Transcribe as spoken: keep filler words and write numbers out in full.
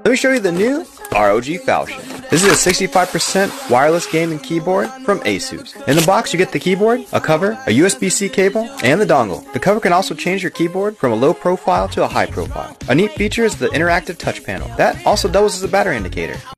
Let me show you the new R O G Falchion. This is a sixty-five percent wireless gaming keyboard from ASUS. In the box you get the keyboard, a cover, a U S B C cable, and the dongle. The cover can also change your keyboard from a low profile to a high profile. A neat feature is the interactive touch panel. That also doubles as a battery indicator.